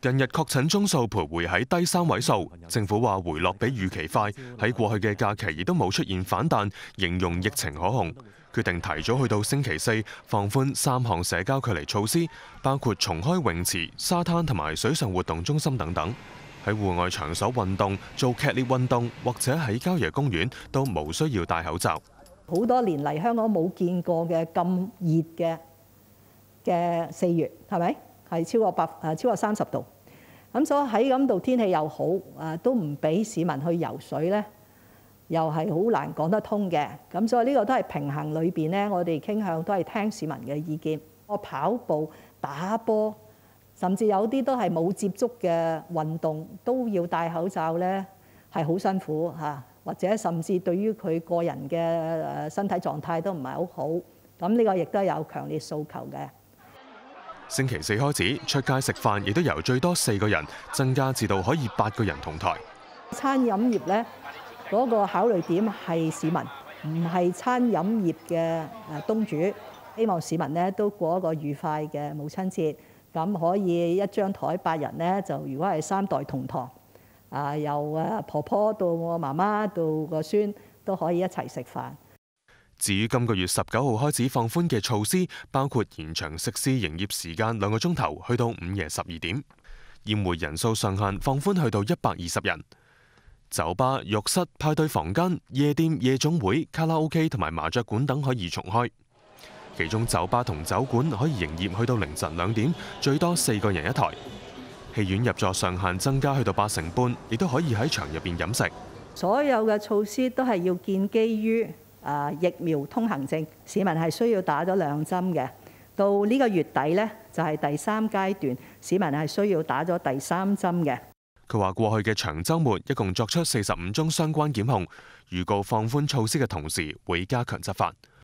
近日確診宗數徘徊喺低3位數，政府話回落比預期快，喺過去嘅假期亦都冇出現反彈，形容疫情可控，決定提早去到星期4放寬3項社交距離措施，包括重開泳池、沙灘同埋水上活動中心等等。喺戶外場所運動、做劇烈運動或者喺郊野公園都無需要戴口罩。 好多年嚟香港冇見過嘅咁熱嘅4月，係咪？係超過30度，咁所以喺咁度天氣又好，都唔俾市民去游水咧，又係好難講得通嘅。咁所以呢個都係平衡裏邊咧，我哋傾向都係聽市民嘅意見。我跑步、打波，甚至有啲都係冇接觸嘅運動，都要戴口罩咧，係好辛苦嚇，或者甚至對於佢個人嘅身體狀態都唔係好好。咁呢個亦都有強烈訴求嘅。 星期4開始出街食飯，亦都由最多4個人增加至到可以8個人同台。 餐飲業咧嗰個考慮點係市民，唔係餐飲業嘅東主。希望市民咧都過一個愉快嘅母親節，咁可以一張台8人咧，就如果係3代同堂，由婆婆到我媽媽到個孫都可以一齊食飯。 至於今個月19號開始放寬嘅措施，包括延長食肆營業時間2個鐘頭，去到午夜12點；宴會人數上限放寬去到120人；酒吧、浴室、派對房間、夜店、夜總會、卡拉 OK 同埋麻雀館等可以重開。其中酒吧同酒館可以營業去到凌晨2點，最多4個人一台。戲院入座上限增加去到8成半，亦都可以喺場入邊飲食。 所有嘅措施都係要建基於疫苗通行證，市民係需要打咗2針嘅。到呢個月底呢，就係第3階段，市民係需要打咗第3針嘅。 佢話過去嘅長週末一共作出45宗相關檢控，預告放寬措施嘅同時會加強執法。